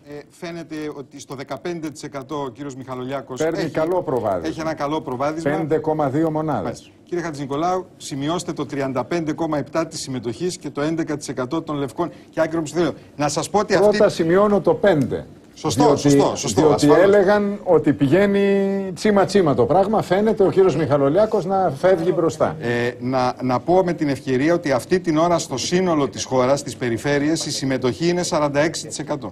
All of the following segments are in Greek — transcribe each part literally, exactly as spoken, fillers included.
Ε, φαίνεται ότι στο δεκαπέντε τοις εκατό ο κύριος Μιχαλολιάκος παίρνει έχει, καλό προβάδισμα. έχει ένα καλό προβάδισμα. πέντε κόμμα δύο μονάδες. Κύριε Χατζηνικολάου, σημειώστε το τριάντα πέντε κόμμα επτά της συμμετοχής και το έντεκα τοις εκατό των λευκών και άκρων ψηφοδέλων. Να σας πω ότι Πρώτα αυτή... σημειώνω το πέντε. Σωστό, διότι, σωστό, σωστό. Διότι ασφαλώς. έλεγαν ότι πηγαίνει τσίμα-τσίμα το πράγμα. Φαίνεται ο κύριος Μιχαλολιάκος να φεύγει μπροστά. Ε, να, να πω με την ευκαιρία ότι αυτή την ώρα στο σύνολο της χώρας, στις περιφέρειες, η συμμετοχή είναι σαράντα έξι τοις εκατό.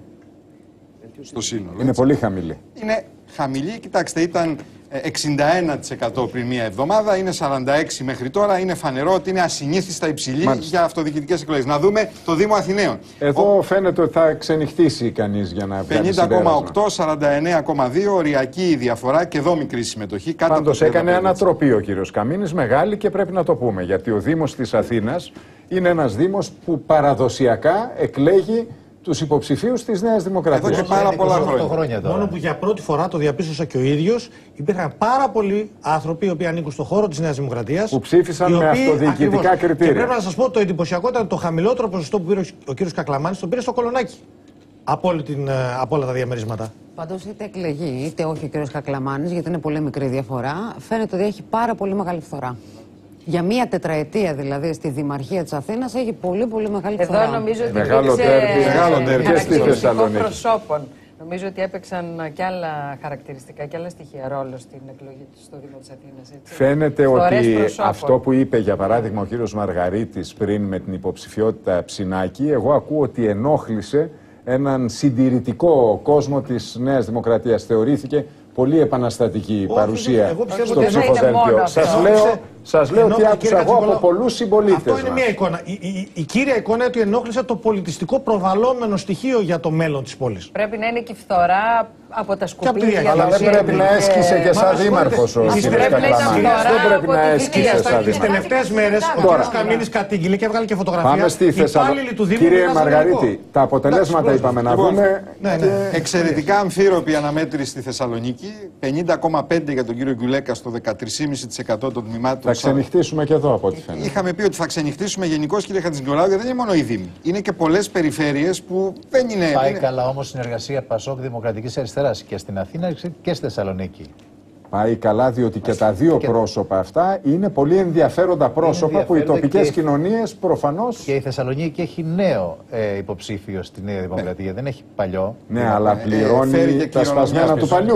Στο σύνολο. Είναι έτσι. πολύ χαμηλή. Είναι χαμηλή, κοιτάξτε, ήταν εξήντα ένα τοις εκατό πριν μία εβδομάδα, είναι σαράντα έξι τοις εκατό μέχρι τώρα. Είναι φανερό ότι είναι ασυνήθιστα υψηλή Μάλιστα. για αυτοδιοικητικές εκλογές. Να δούμε το Δήμο Αθηναίων. Εδώ Ο... φαίνεται ότι θα ξενυχτήσει κανείς για να βγάλει πενήντα κόμμα οκτώ, σαράντα εννέα κόμμα δύο, οριακή η διαφορά και εδώ μικρή συμμετοχή. Πάντως έκανε ανατροπή ο κύριος Καμίνης, μεγάλη, και πρέπει να το πούμε. Γιατί ο Δήμος της Αθήνας είναι ένας Δήμος που παραδοσιακά εκλέγει τους υποψηφίους της Νέας Δημοκρατίας. Εδώ και πάρα πολλά χρόνια. χρόνια Μόνο που για πρώτη φορά, το διαπίστωσα και ο ίδιος, υπήρχαν πάρα πολλοί άνθρωποι οι οποίοι ανήκουν στον χώρο της Νέας Δημοκρατίας που ψήφισαν με αυτοδιοικητικά κριτήρια. Και πρέπει να σας πω, το εντυπωσιακό ήταν το χαμηλότερο ποσοστό που πήρε ο κύριος Κακλαμάνης, το πήρε στο Κολονάκι. Από, όλη την, από όλα τα διαμερίσματα. Πάντως, είτε εκλεγεί είτε όχι ο κύριος Κακλαμάνης, γιατί είναι πολύ μικρή διαφορά, φαίνεται ότι έχει πάρα πολύ μεγάλη φθορά. Για μία τετραετία δηλαδή στη Δημαρχία της Αθήνας έχει πολύ πολύ μεγάλη φθορά. Εδώ νομίζω ότι μεγάλο τέρπι και στη Θεσσαλονίκη. Προσώπων. Νομίζω ότι έπαιξαν και άλλα χαρακτηριστικά και άλλα στοιχεία ρόλο στην εκλογή του στο Δήμο της Αθήνας. Έτσι. Φαίνεται Φορές ότι προσώπων. αυτό που είπε για παράδειγμα ο κύριος Μαργαρίτης πριν με την υποψηφιότητα Ψινάκη, εγώ ακούω ότι ενόχλησε έναν συντηρητικό κόσμο της Νέας Δημοκρατίας. Θεωρήθηκε πολύ επαναστατική η παρουσία εγώ πιστεύω στο ότι ψηφοδέλτιο. Σας λέω, σας λέω τι άκουσα εγώ από πολλούς συμπολίτες. Αυτό είναι μας. μια εικόνα. Η, η, η κύρια εικόνα είναι ότι ενόχλησε το πολιτιστικό προβαλλόμενο στοιχείο για το μέλλον της πόλης. Πρέπει να είναι και η φθορά από τα σκουπίδια. Αλλά δεν πρέπει να έσκησε και σαν δήμαρχος ο κ. Κακλαμάνης. Δεν πρέπει να έσκησε σαν δήμαρχος. Τις δήμαρχος. τελευταίες μέρες ο κ. Καμίνης κατήγγειλε και έβγαλε και φωτογραφία. Πάμε στη Θεσσαλονίκη. Κύριε Μαργαρίτη, τα αποτελέσματα είπαμε να δούμε. Εξαιρετικά αμφίροπη αναμέτρηση στη Θεσσαλονίκη. πενήντα κόμμα πέντε για τον κύριο Γκουλέκα στο δεκατρία κόμμα πέντε τοις εκατό των τμήματων. Θα ξενυχτήσουμε και εδώ από ό,τι φαίνεται. Είχαμε πει ότι θα ξενυχτήσουμε γενικώς, κύριε Χατζηνικολάου, γιατί δεν είναι μόνο οι Δήμοι. Είναι και πολλές περιφέρειες που δεν είναι. Πάει είναι... καλά όμως συνεργασία Πασόκ Δημοκρατικής Αριστεράς και στην Αθήνα και στη Θεσσαλονίκη. Πάει καλά, διότι και τα δύο και... πρόσωπα αυτά είναι πολύ ενδιαφέροντα πρόσωπα είναι που οι τοπικές και... κοινωνίες προφανώς. Και η Θεσσαλονίκη έχει νέο ε, υποψήφιο στη Νέα Δημοκρατία, ναι. δεν έχει παλιό. Ναι, ναι, αλλά πληρώνει ε, τα σπασμένα του παλιού.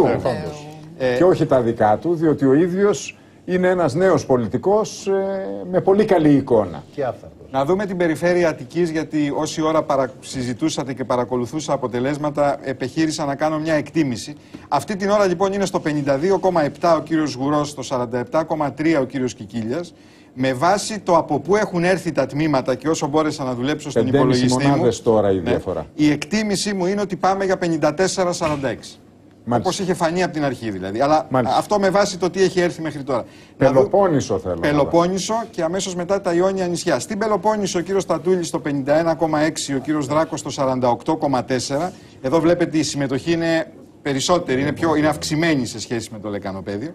Ε, ε, και όχι τα δικά του, διότι ο ίδιος είναι ένας νέος πολιτικός ε, με πολύ καλή εικόνα. Και άφθαρτος. Να δούμε την περιφέρεια Αττικής, γιατί όση ώρα παρα... συζητούσατε και παρακολουθούσα αποτελέσματα, επιχείρησα να κάνω μια εκτίμηση. Αυτή την ώρα λοιπόν είναι στο πενήντα δύο κόμμα επτά ο κύριος Γουρός, στο σαράντα επτά κόμμα τρία ο κύριος Κικίλιας. Με βάση το από πού έχουν έρθει τα τμήματα και όσο μπόρεσα να δουλέψω στον υπολογιστή μου, τώρα η, ναι, διαφορά. η εκτίμησή μου είναι ότι πάμε για πενήντα τέσσερα σαράντα έξι. Όπως είχε φανεί από την αρχή δηλαδή. Αλλά Μάλιστα. αυτό με βάση το τι έχει έρθει μέχρι τώρα. Πελοπόννησο θέλω. Πελοπόννησο και αμέσως μετά τα Ιόνια νησιά. Στην Πελοπόννησο ο κύριος Στατούλης στο πενήντα ένα κόμμα έξι, ο κύριος Δράκος στο σαράντα οκτώ κόμμα τέσσερα. Εδώ βλέπετε η συμμετοχή είναι περισσότερη, είναι, πιο, είναι αυξημένη σε σχέση με το λεκανοπέδιο.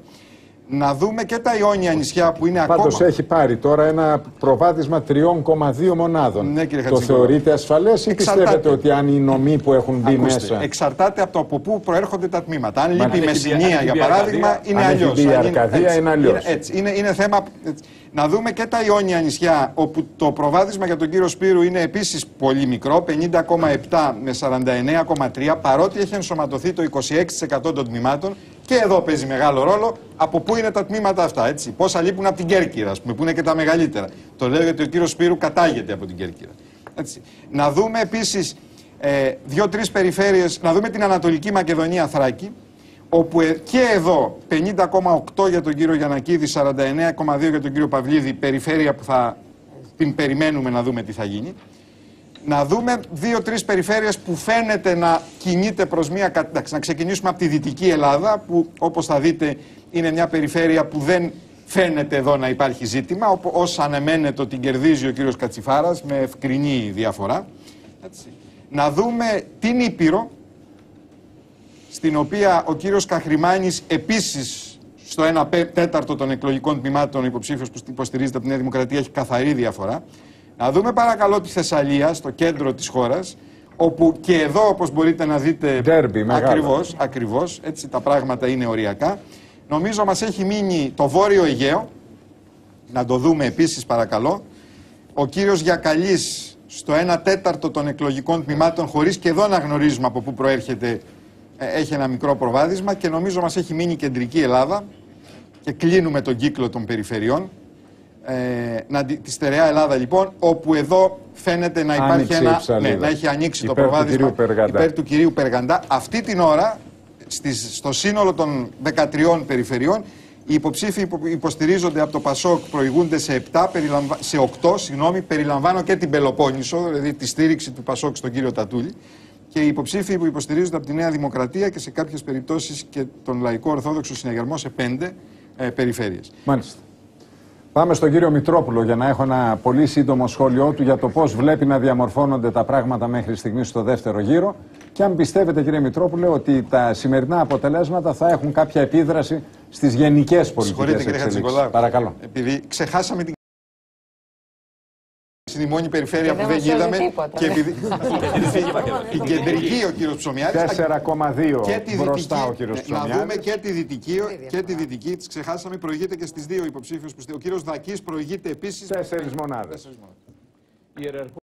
Να δούμε και τα Ιόνια νησιά που είναι Πάντως ακόμα. Πάντως έχει πάρει τώρα ένα προβάδισμα τρία κόμμα δύο μονάδων. Ναι, το θεωρείτε ασφαλές ή πιστεύετε ότι αν οι νομοί που έχουν μπει Ακούστε, μέσα. Εξαρτάται από το από πού προέρχονται τα τμήματα. Αν λείπει η Μεσσηνία για παράδειγμα είναι αλλιώς. Αν η Αρκαδία είναι αλλιώς. Έτσι, είναι, είναι θέμα. Έτσι. Να δούμε και τα Ιόνια νησιά, όπου το προβάδισμα για τον κύριο Σπύρου είναι επίσης πολύ μικρό, πενήντα κόμμα επτά με σαράντα εννέα κόμμα τρία, παρότι έχει ενσωματωθεί το είκοσι έξι τοις εκατό των τμήματων. Και εδώ παίζει μεγάλο ρόλο από πού είναι τα τμήματα αυτά. Έτσι. Πόσα λείπουν από την Κέρκυρα, ας πούμε, που είναι και τα μεγαλύτερα. Το λέω γιατί ο κύριος Σπύρου κατάγεται από την Κέρκυρα. Έτσι. Να δούμε επίσης ε, δύο-τρεις περιφέρειες, να δούμε την Ανατολική Μακεδονία Θράκη, όπου ε, και εδώ πενήντα κόμμα οκτώ για τον κύριο Γιαννακίδη, σαράντα εννέα κόμμα δύο για τον κύριο Παυλίδη, περιφέρεια που θα την περιμένουμε να δούμε τι θα γίνει. Να δούμε δύο-τρεις περιφέρειες που φαίνεται να κινείται προς μια... Εντάξει, να ξεκινήσουμε από τη Δυτική Ελλάδα, που όπως θα δείτε είναι μια περιφέρεια που δεν φαίνεται εδώ να υπάρχει ζήτημα, όπως ανεμένεται την κερδίζει ο κύριος Κατσιφάρας με ευκρινή διαφορά. Έτσι. Να δούμε την Ήπειρο, στην οποία ο κύριος Καχρημάνης επίσης στο ένα τέταρτο των εκλογικών τμήματων υποψήφιος που υποστηρίζεται από τη Νέα Δημοκρατία έχει καθαρή διαφορά. Να δούμε παρακαλώ τη Θεσσαλία, στο κέντρο της χώρας, όπου και εδώ, όπως μπορείτε να δείτε, Derby, ακριβώς, ακριβώς, έτσι τα πράγματα είναι οριακά. Νομίζω μας έχει μείνει το Βόρειο Αιγαίο, να το δούμε επίσης παρακαλώ. Ο κύριος Γιακαλής στο ένα τέταρτο των εκλογικών τμήματων, χωρίς και εδώ να γνωρίζουμε από πού προέρχεται, έχει ένα μικρό προβάδισμα, και νομίζω μας έχει μείνει η Κεντρική Ελλάδα και κλείνουμε τον κύκλο των περιφερειών. Ε, να, τη στερεά Ελλάδα λοιπόν, όπου εδώ φαίνεται να υπάρχει ένα, ναι, να έχει ανοίξει υπέρ το προβάδισμα του υπέρ του κυρίου Περγαντά. Αυτή την ώρα, στις, στο σύνολο των δεκατριών περιφερειών, οι υποψήφοι υποστηρίζονται από το Πασόκ, προηγούνται σε, επτά, περιλαμβα... σε οκτώ, συγγνώμη, περιλαμβάνω και την Πελοπόννησο, δηλαδή τη στήριξη του Πασόκ στον κύριο Τατούλη, και οι υποψήφοι που υποστηρίζονται από τη Νέα Δημοκρατία και σε κάποιες περιπτώσεις και τον Λαϊκό Ορθόδοξο Συναγερμό σε πέντε ε, περιφέρειες. Μάλιστα. Πάμε στον κύριο Μητρόπουλο για να έχω ένα πολύ σύντομο σχόλιο του για το πώς βλέπει να διαμορφώνονται τα πράγματα μέχρι στιγμής στο δεύτερο γύρο, και αν πιστεύετε, κύριε Μητρόπουλε, ότι τα σημερινά αποτελέσματα θα έχουν κάποια επίδραση στις γενικές πολιτικές εξελίξεις. Παρακαλώ. Επειδή ξεχάσαμε την είναι η μόνη περιφέρεια που δεν είδαμε, και επειδή την κεντρική ο κύριος Ψωμιάδης, τέσσερα κόμμα δύο μπροστά ο κύριος Ψωμιάδης. Να δούμε και τη δυτική, και τη δυτική, τις ξεχάσαμε, προηγείται και στις δύο υποψήφιους που ο κύριος Δακής προηγείται επίσης. Τέσσερις μονάδες.